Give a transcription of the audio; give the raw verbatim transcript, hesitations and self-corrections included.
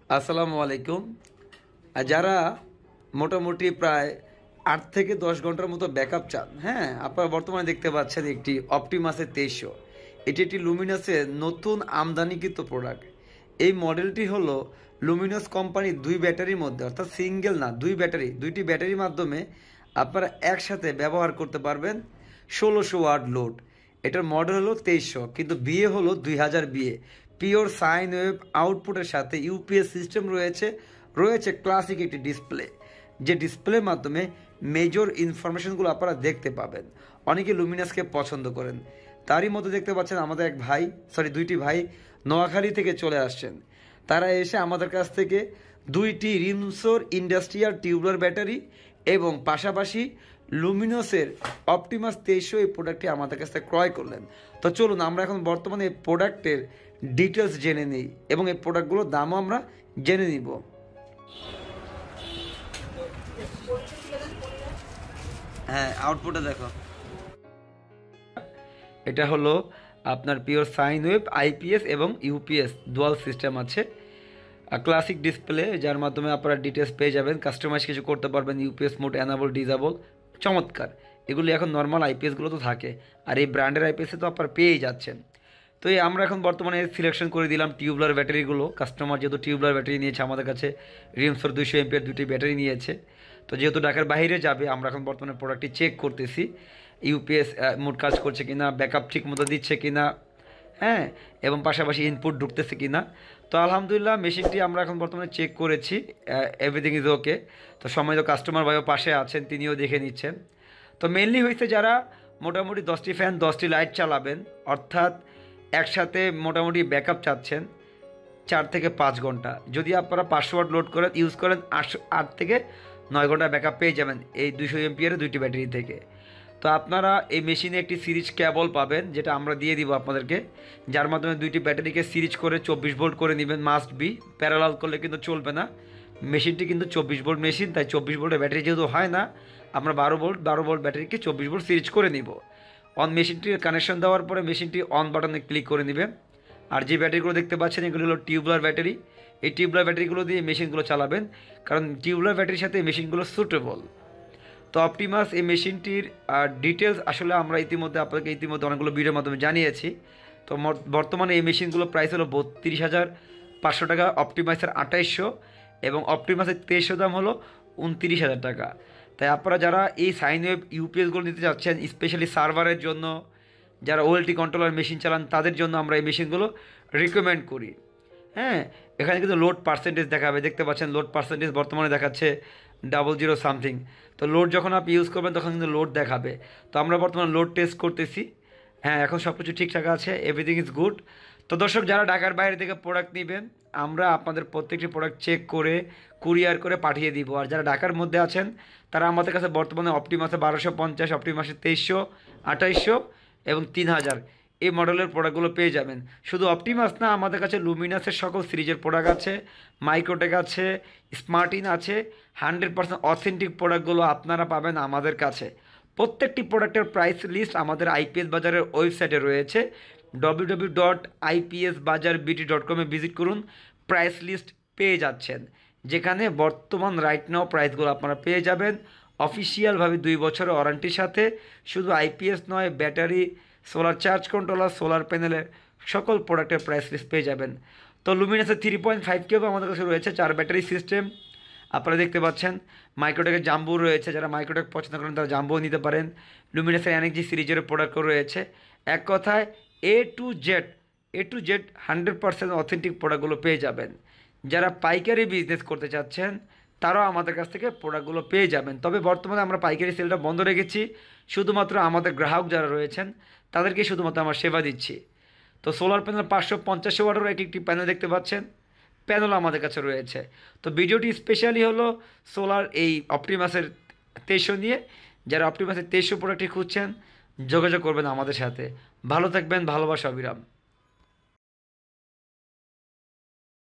আসসালামু আলাইকুম। আর যারা মোটামুটি প্রায় আট থেকে দশ ঘন্টার মতো ব্যাকআপ চান, হ্যাঁ, আপনারা বর্তমানে দেখতে পাচ্ছেন একটি অপটিমাসের তেইশশো। এটি একটি লুমিনাসের নতুন আমদানিকৃত প্রোডাক্ট। এই মডেলটি হলো লুমিনাস কোম্পানির দুই ব্যাটারির মধ্যে, অর্থাৎ সিঙ্গেল না, দুই ব্যাটারি দুইটি ব্যাটারির মাধ্যমে আপনারা একসাথে ব্যবহার করতে পারবেন ষোলোশো ওয়াট লোড। এটার মডেল হলো তেইশশো, কিন্তু বিয়ে হলো দুই হাজার বিয়ে। পিওর সাইন ওয়েভ আউটপুটের সাথে ইউপিএস সিস্টেম রয়েছে, রয়েছে ক্লাসিক একটি ডিসপ্লে, যে ডিসপ্লের মাধ্যমে মেজর ইনফরমেশনগুলো আপনারা দেখতে পাবেন। অনেকে লুমিনাসকে পছন্দ করেন, তারই মধ্যে দেখতে পাচ্ছেন আমাদের এক ভাই, সরি দুইটি ভাই নোয়াখালী থেকে চলে আসছেন। তারা এসে আমাদের কাছ থেকে দুইটি রিমসোর ইন্ডাস্ট্রিয়াল টিউবলার ব্যাটারি এবং পাশাপাশি লুমিনাসের অপটিমাস তেইশশো এই প্রোডাক্টটি আমাদের কাছ থেকে ক্রয় করলেন। তো চলুন আমরা এখন বর্তমানে এই প্রোডাক্টের ডিটেলস জেনে নিই এবং এই প্রোডাক্টগুলোর দামও আমরা জেনে নিব। হ্যাঁ, আউটপুটে দেখো, এটা হলো আপনার পিওর সাইন ওয়েভ আইপিএস এবং ইউপিএস ডুয়াল সিস্টেম আছে। ক্লাসিক ডিসপ্লে, যার মাধ্যমে আপনারা ডিটেলস পেয়ে যাবেন, কাস্টমাইজ কিছু করতে পারবেন, ইউপিএস মোড অ্যানাবল ডিজাবল, চমৎকার। এগুলি এখন নর্মাল আইপিএসগুলো তো থাকে, আর এই ব্র্যান্ডের আইপিএসে তো আপনারা পেয়েই যাচ্ছেন। তো এই আমরা এখন বর্তমানে সিলেকশন করে দিলাম টিউবলার ব্যাটারিগুলো। কাস্টমার যেহেতু টিউবলার ব্যাটারি নিয়েছে আমাদের কাছে, রিমসোর দুইশো এমপিয়ার দুটি ব্যাটারি নিয়েছে, তো যেহেতু ঢাকার বাইরে যাবে আমরা এখন বর্তমানে প্রোডাক্টটি চেক করতেছি, ইউপিএস মোড কাজ করছে কিনা, ব্যাকআপ ঠিক মতো দিচ্ছে কিনা, হ্যাঁ, এবং পাশাপাশি ইনপুট ঢুকতেছে কিনা। তো আলহামদুলিল্লাহ মেশিনটি আমরা এখন বর্তমানে চেক করেছি, এভরিথিং ইজ ওকে। তো সময় তো কাস্টমার ভাইও পাশে আছেন, তিনিও দেখে নিচ্ছেন। তো মেনলি হয়েছে যারা মোটামুটি দশটি ফ্যান দশটি লাইট চালাবেন, অর্থাৎ একসাথে মোটামুটি ব্যাকআপ চাচ্ছেন চার থেকে পাঁচ ঘন্টা, যদি আপনারা পাঁচশো ওয়াট লোড করেন ইউজ করেন আটশো আট থেকে নয় ঘন্টা ব্যাকআপ পেয়ে যাবেন এই দুইশো এমপিয়ারের দুইটি ব্যাটারি থেকে। তো আপনারা এই মেশিনে একটি সিরিজ কেবল পাবেন, যেটা আমরা দিয়ে দিব আপনাদেরকে, যার মাধ্যমে দুইটি ব্যাটারিকে সিরিজ করে চব্বিশ ভোল্ট করে নেবেন, মাস্ট বি। প্যারালাল করলে কিন্তু চলবে না। মেশিনটি কিন্তু চব্বিশ ভোল্ট মেশিন, তাই চব্বিশ ভোল্টের ব্যাটারি যেহেতু হয় না, আমরা বারো ভোল্ট বারো ভোল্ট ব্যাটারিকে চব্বিশ ভোল্ট সিরিজ করে নিব। অন মেশিনটির কানেকশন দেওয়ার পরে মেশিনটি অন বাটনে ক্লিক করে নেবেন। আর যে ব্যাটারিগুলো দেখতে পাচ্ছেন এগুলো হলো টিউবলার ব্যাটারি। এই টিউবলার ব্যাটারিগুলো দিয়ে মেশিনগুলো চালাবেন, কারণ টিউবলার ব্যাটারির সাথে এই মেশিনগুলো সুটেবল। তো অপটিমাস এই মেশিনটির ডিটেলস আসলে আমরা ইতিমধ্যে আপনাদেরকে ইতিমধ্যে অনেকগুলো ভিডিওর মাধ্যমে জানিয়েছি। তো বর্তমানে এই মেশিনগুলো প্রাইস হলো বত্রিশ হাজার পাঁচশো টাকা, অপটিমাসের আঠাইশশো, এবং অপটিমাসের তেইশশো দাম হলো উনত্রিশ হাজার টাকা। তাই আপনারা যারা এই সাইন ওয়েভ ইউপিএসগুলো নিতে যাচ্ছেন, স্পেশালি সার্ভারের জন্য, যারা ওএলটি কন্ট্রোলার মেশিন চালান তাদের জন্য আমরা এই মেশিনগুলো রিকমেন্ড করি। হ্যাঁ, এখানে কিন্তু লোড পার্সেন্টেজ দেখাবে, দেখতে পাচ্ছেন লোড পার্সেন্টেজ বর্তমানে দেখাচ্ছে ডাবল জিরো সামথিং। তো লোড যখন আপনি ইউজ করবেন তখন কিন্তু লোড দেখাবে। তো আমরা বর্তমানে লোড টেস্ট করতেছি। হ্যাঁ, এখন সব কিছু ঠিকঠাক আছে, এভরিথিং ইজ গুড। তো দর্শক, যারা ঢাকার বাইরে থেকে প্রোডাক্ট নেবেন, আমরা আপনাদের প্রত্যেকটি প্রোডাক্ট চেক করে কুরিয়ার করে পাঠিয়ে দিব। আর যারা ঢাকার মধ্যে আছেন তারা আমাদের কাছে বর্তমানে অপটিমাসে বারোশো পঞ্চাশ, অপটিমাসে তেইশশো, আঠাইশশো এবং তিন হাজার এই মডেলের প্রোডাক্টগুলো পেয়ে যাবেন। শুধু অপটিমাস না, আমাদের কাছে লুমিনাসের সকল সিরিজের প্রোডাক্ট আছে, মাইক্রোটেক আছে, স্মার্টিন আছে। হান্ড্রেড পার্সেন্ট অথেন্টিক প্রোডাক্টগুলো আপনারা পাবেন আমাদের কাছে। প্রত্যেকটি প্রোডাক্টের প্রাইস লিস্ট আমাদের আইপিএস বাজারের ওয়েবসাইটে রয়েছে, W W W dot IPS Bazar BD dot কমে ভিজিট করুন, প্রাইস লিস্ট পেয়ে যাচ্ছেন, যেখানে বর্তমান রাইট নাও প্রাইসগুলো আপনারা পেয়ে যাবেন অফিসিয়ালভাবে দুই বছরের ওয়ারেন্টির সাথে। শুধু আইপিএস নয়, battery, solar charge controller, solar প্যানেলের সকল প্রোডাক্টের প্রাইস লিস্ট পেয়ে যাবেন। তো লুমিনাসের থ্রি পয়েন্ট ফাইভ কেও আমাদের কাছে রয়েছে, চার ব্যাটারি সিস্টেম আপনারা দেখতে পাচ্ছেন। মাইক্রোটেকের জাম্বো রয়েছে, যারা মাইক্রোটেক পছন্দ করেন তারা জাম্বো নিতে পারেন। লুমিনাসের এনএক্সজি সিরিজের প্রোডাক্টও রয়েছে। এক কথায় A to Z A to Z hundred percent authentic প্রোডাক্টগুলো পেয়ে যাবেন। যারা পাইকারি বিজনেস করতে চাচ্ছেন তারাও আমাদের কাছ থেকে প্রোডাক্টগুলো পেয়ে যাবেন। তবে বর্তমানে আমরা পাইকারি সেলটা বন্ধ রেখেছি, শুধুমাত্র আমাদের গ্রাহক যারা রয়েছেন তাদেরকে শুধুমাত্র আমরা সেবা দিচ্ছি। তো সোলার প্যানেল পাঁচশো পঞ্চাশ ওয়াটেরও একটি একটি প্যানেল দেখতে পাচ্ছেন, প্যানেল আমাদের কাছে রয়েছে। তো ভিডিওটি স্পেশালি হলো সোলার এই অপটিমাসের তেইশশো নিয়ে। যারা অপটিমাসের তেইশশো প্রোডাক্টটি খুঁজছেন যোগাযোগ করবেন আমাদের সাথে। ভালো থাকবেন, ভালোবাসা, অবিরাম।